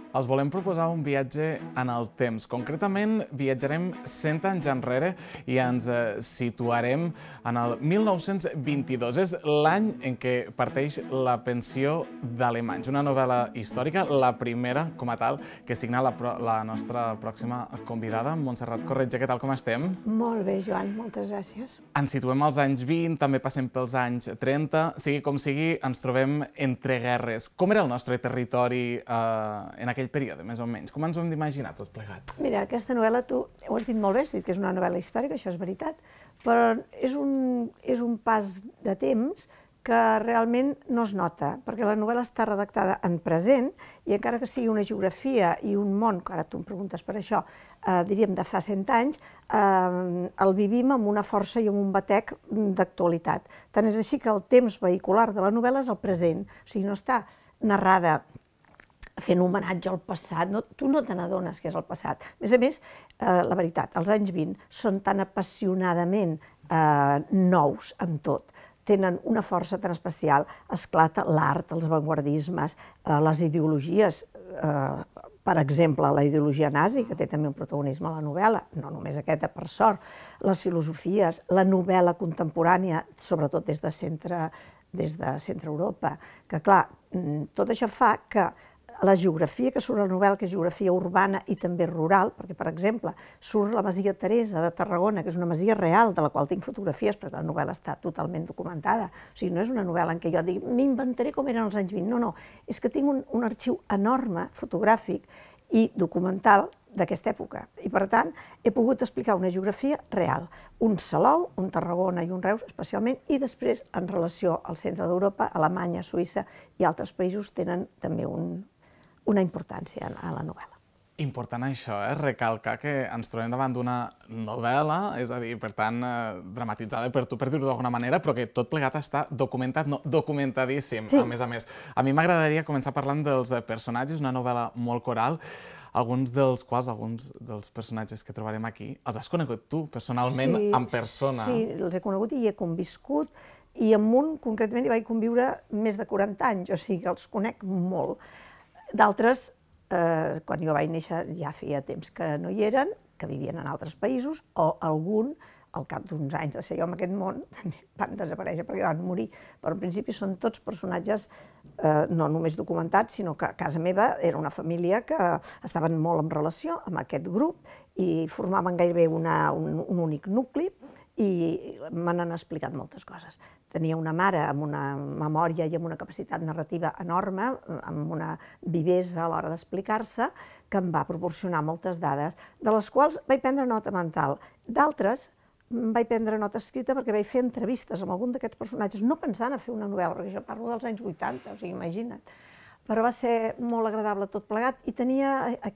Els volem proposar un viatge en el temps. Concretament, viatjarem 100 anys enrere i ens situarem en el 1922. És l'any en què parteix La pensió d'Alemanys, una novel·la històrica, la primera, com a tal, que signa la nostra pròxima convidada, Montserrat Corretja. Què tal, com estem? Molt bé, Joan, moltes gràcies. Ens situem als anys 20, també passem pels anys 30. Sigui com sigui, ens trobem entre guerres. Com era el nostre territori en aquell període, més o menys? Com ens ho hem d'imaginar tot plegat? Mira, aquesta novel·la, tu ho has dit molt bé, has dit que és una novel·la històrica, això és veritat, però és un pas de temps que realment no es nota, perquè la novel·la està redactada en present i encara que sigui una geografia i un món, que ara tu em preguntes per això, diríem de fa 100 anys, el vivim amb una força i amb un batec d'actualitat. Tant és així que el temps vehicular de la novel·la és el present, o sigui, no està narrada fent homenatge al passat, tu no te n'adones que és el passat. A més, la veritat, els anys 20 són tan apassionadament nous amb tot, tenen una força tan especial, esclata l'art, els avantguardismes, les ideologies, per exemple, la ideologia nazi, que té també un protagonisme a la novel·la, no només aquesta, per sort, les filosofies, la novel·la contemporània, sobretot des de Centre Europa, que clar, tot això fa que la geografia que surt a la novel·la, que és geografia urbana i també rural, perquè, per exemple, surt la masia Teresa de Tarragona, que és una masia real, de la qual tinc fotografies, perquè la novel·la està totalment documentada. O sigui, no és una novel·la en què jo digui m'inventaré com eren els anys 20. No, no, és que tinc un arxiu enorme, fotogràfic i documental d'aquesta època. I, per tant, he pogut explicar una geografia real. Un Salou, un Tarragona i un Reus, especialment, i després, en relació al centre d'Europa, Alemanya, Suïssa i altres països tenen també una importància a la novel·la. Important això, recalcar que ens trobem davant d'una novel·la, és a dir, per tant, dramatitzada per tu, per dir-ho d'alguna manera, però que tot plegat està documentat, no, documentadíssim, a més a més. A mi m'agradaria començar parlant dels personatges, una novel·la molt coral, alguns dels personatges que trobarem aquí, els has conegut tu, personalment, en persona? Sí, els he conegut i hi he conviscut, i amb un, concretament, hi vaig conviure més de 40 anys, o sigui que els conec molt. D'altres, quan jo vaig néixer ja feia temps que no hi eren, que vivien en altres països, o algun, al cap d'uns anys de ser jo en aquest món, també van desaparèixer perquè van morir. Però en principi són tots personatges no només documentats, sinó que a casa meva era una família que estaven molt en relació amb aquest grup i formaven gairebé un únic nucli i me n'han explicat moltes coses. Tenia una mare amb una memòria i amb una capacitat narrativa enorme, amb una vivesa a l'hora d'explicar-se, que em va proporcionar moltes dades, de les quals vaig prendre nota mental. D'altres vaig prendre nota escrita perquè vaig fer entrevistes amb algun d'aquests personatges, no pensant a fer una novel·la, perquè jo parlo dels anys 80, o sigui, imagina't. Però va ser molt agradable tot plegat i tenia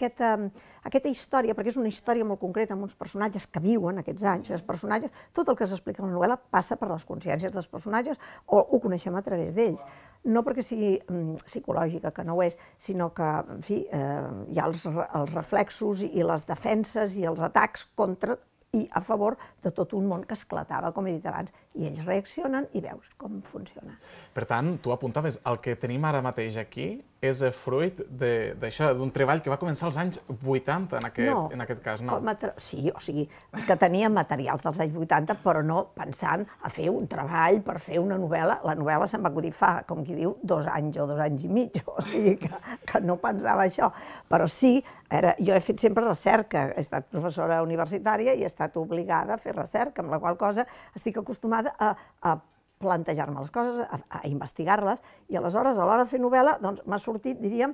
aquesta història, perquè és una història molt concreta amb uns personatges que viuen aquests anys, els personatges, tot el que s'explica en la novel·la passa per les consciències dels personatges o ho coneixem a través d'ells. No perquè sigui psicològica, que no ho és, sinó que, en fi, hi ha els reflexos i les defenses i els atacs contra i a favor de tot un món que esclatava, com he dit abans, i ells reaccionen i veus com funciona. Per tant, tu apuntaves, el que tenim ara mateix aquí és fruit d'això, d'un treball que va començar als anys 80, en aquest cas, no? Sí, o sigui, que tenia materials dels anys 80, però no pensant a fer un treball per fer una novel·la. La novel·la se'm va acudir fa, com qui diu, 2 anys o 2 anys i mig, o sigui que no pensava això. Però sí, jo he fet sempre recerca, he estat professora universitària i he estat obligada a fer recerca, amb la qual cosa estic acostumada a plantejar-me les coses, a investigar-les, i aleshores, a l'hora de fer novel·la, m'ha sortit, diríem,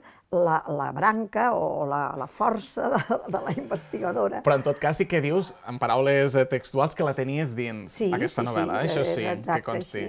la branca o la força de la investigadora. Però en tot cas sí que dius, en paraules textuals, que la tenies dins, aquesta novel·la, això sí, que consti.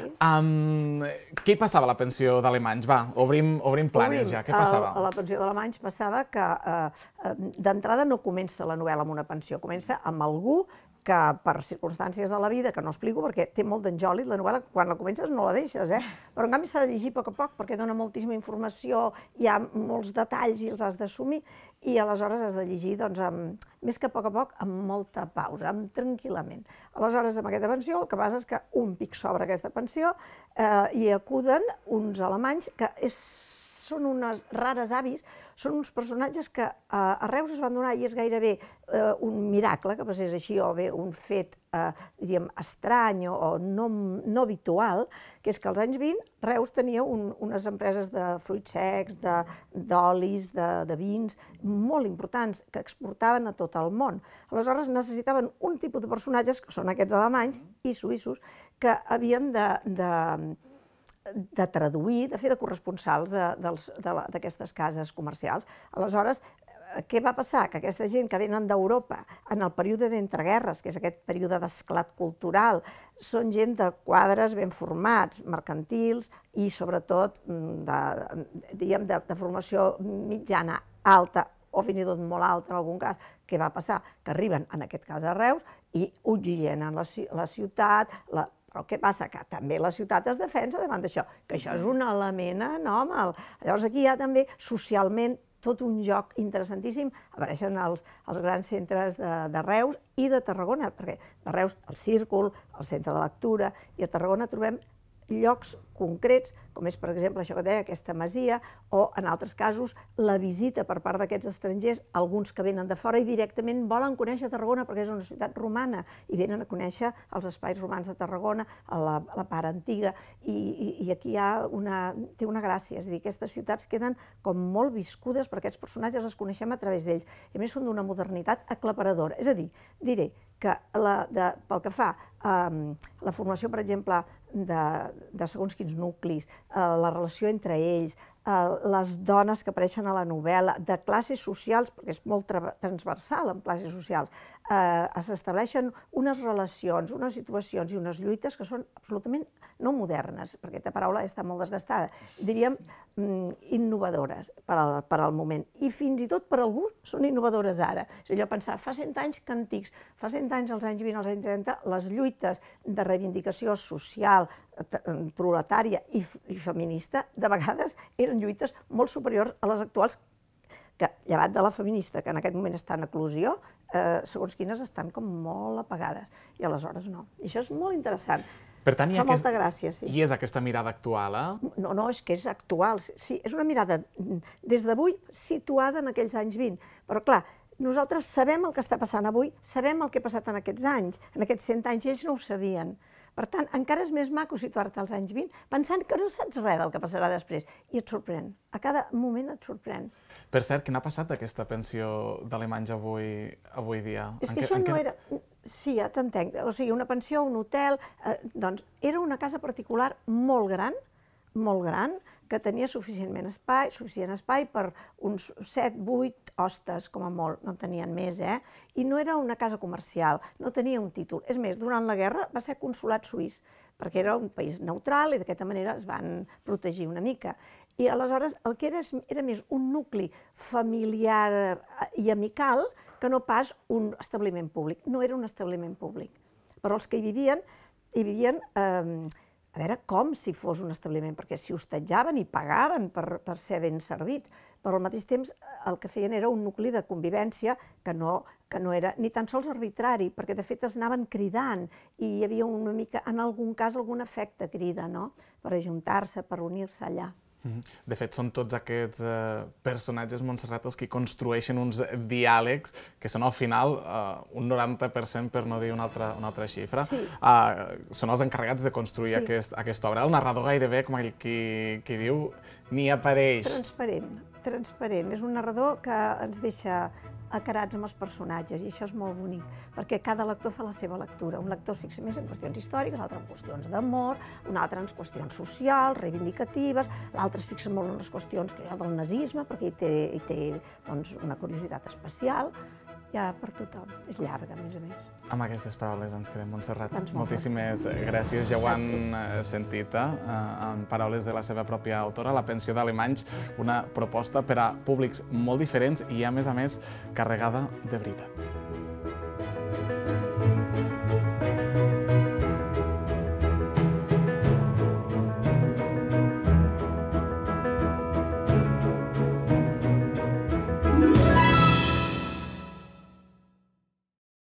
Què hi passava a la pensió d'Alemanys? Va, obrim planes ja, què passava? A la pensió d'Alemanys passava que d'entrada no comença la novel·la amb una pensió, comença amb algú que per circumstàncies de la vida, que no explico perquè té molt d'enjòlit, la novel·la quan la comences no la deixes, però en canvi s'ha de llegir a poc a poc perquè dona moltíssima informació, hi ha molts detalls i els has d'assumir i aleshores has de llegir, més que a poc, amb molta pausa, tranquil·lament. Aleshores, amb aquesta pensió, el que passa és que un pic sobre aquesta pensió hi acuden uns alemanys que són unes rares avis, són uns personatges que a Reus es van donar, i és gairebé un miracle que passés així, o bé un fet, diríem, estrany o no habitual, que és que als anys 20 Reus tenia unes empreses de fruits secs, d'olis, de vins, molt importants, que exportaven a tot el món. Aleshores necessitaven un tipus de personatges, que són aquests alemanys i suïssos, que havien de traduir, de fer de corresponsals d'aquestes cases comercials. Aleshores, què va passar? Que aquesta gent que venen d'Europa en el període d'entreguerres, que és aquest període d'esclat cultural, són gent de quadres ben formats, mercantils i sobretot de formació mitjana, alta o fins i tot molt alta en algun cas. Què va passar? Que arriben, en aquest cas a Reus, i oxigenen la ciutat. Però què passa? Que també la ciutat es defensa davant d'això, que això és un element anòmal. Llavors aquí hi ha també socialment tot un joc interessantíssim. Apareixen els grans centres de Reus i de Tarragona, perquè a Reus el Círcul, el Centre de Lectura, i a Tarragona trobem llocs concrets, com és, per exemple, això que deia, aquesta masia, o, en altres casos, la visita per part d'aquests estrangers, alguns que venen de fora i directament volen conèixer Tarragona perquè és una ciutat romana i venen a conèixer els espais romans de Tarragona, la part antiga, i aquí té una gràcia, és a dir, aquestes ciutats queden com molt viscudes perquè aquests personatges els coneixem a través d'ells, i a més són d'una modernitat aclaparadora. És a dir, diré que pel que fa a la formació, per exemple, de segons quins nuclis, la relació entre ells, les dones que apareixen a la novel·la, de classes socials, perquè és molt transversal en classes socials, s'estableixen unes relacions, unes situacions i unes lluites que són absolutament no modernes, perquè aquesta paraula està molt desgastada, diríem innovadores per al moment. I fins i tot per algú són innovadores ara. És allò pensar, fa 100 anys que antics, fa 100 anys, als anys 20, als anys 30, les lluites de reivindicació social, proletària i feminista, de vegades eren lluites molt superiors a les actuals, que, llevat de la feminista, que en aquest moment està en eclosió, segons quines estan com molt apagades, i aleshores no. I això és molt interessant. Per tant, fa molta gràcia, sí. I és aquesta mirada actual, eh? No, és que és actual. Sí, és una mirada des d'avui situada en aquells anys 20. Però, clar, nosaltres sabem el que està passant avui, sabem el que ha passat en aquests anys, en aquests 100 anys, i ells no ho sabien. Per tant, encara és més maco situar-te als anys 20 pensant que no saps res del que passarà després. I et sorprèn. A cada moment et sorprèn. Per cert, què n'ha passat d'aquesta pensió d'alemanys avui dia? És que això no era... Sí, ja t'entenc. O sigui, una pensió, un hotel... Doncs era una casa particular molt gran, que tenia suficient espai per uns 7-8 hostes, com a molt, no en tenien més, i no era una casa comercial, no tenia un títol. És més, durant la guerra va ser consolat suís, perquè era un país neutral i d'aquesta manera es van protegir una mica. I aleshores el que era més un nucli familiar i amical que no pas un establiment públic. No era un establiment públic. Però els que hi vivien a veure com si fos un establiment, perquè s'hi hostatjaven i pagaven per ser ben servits, però al mateix temps el que feien era un nucli de convivència que no era ni tan sols arbitrari, perquè de fet es anaven cridant i hi havia una mica, en algun cas, algun efecte crida, no?, per ajuntar-se, per unir-se allà. De fet, són tots aquests personatges, Montserrat, els que construeixen uns diàlegs que són al final un 90%, per no dir una altra xifra. Són els encarregats de construir aquesta obra. El narrador gairebé, com aquell qui diu, ni apareix. Transparent. És un narrador que ens deixa acarats amb els personatges, i això és molt bonic, perquè cada lector fa la seva lectura. Un lector es fixa més en qüestions històriques, l'altre en qüestions d'amor, un altre en qüestions socials, reivindicatives, l'altre es fixa molt en les qüestions del nazisme, perquè hi té una curiositat especial. Hi ha per tothom. És llarga, a més a més. Amb aquestes paraules ens quedem, Montserrat. Moltíssimes gràcies. Ja ho han sentit, en paraules de la seva pròpia autora, La pensió d'alemanys, una proposta per a públics molt diferents i, a més, carregada de veritat.